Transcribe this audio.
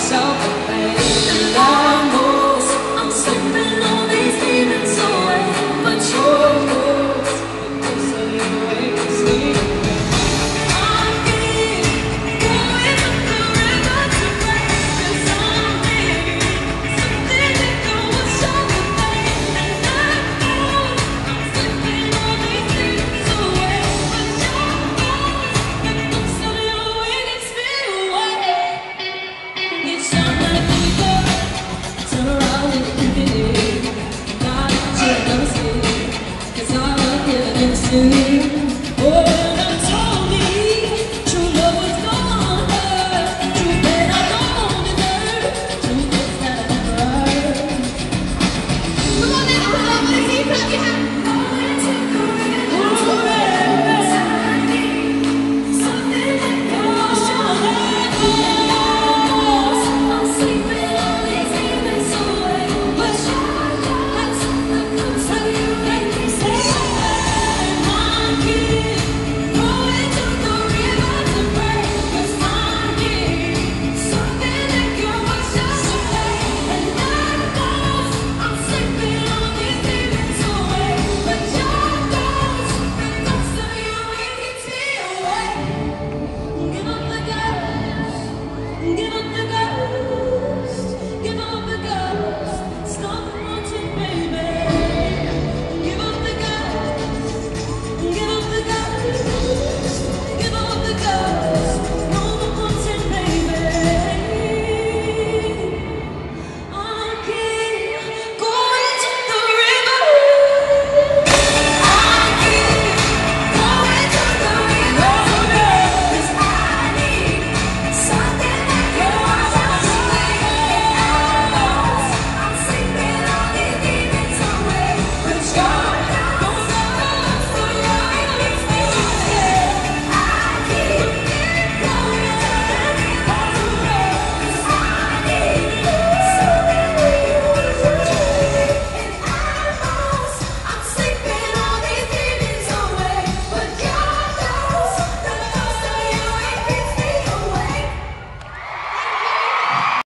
myself away. And I know I'm slipping all these demons away, but your voice, because of your way to sleep. I keep going up the river to pray, 'cause I'm needing something to go and solve the pain. And I know I'm slipping all these demons away, but your voice, because of your way gets me away. Each time that I think of, turn around and look at it. God, you're gonna see, 'cause I'm looking into you.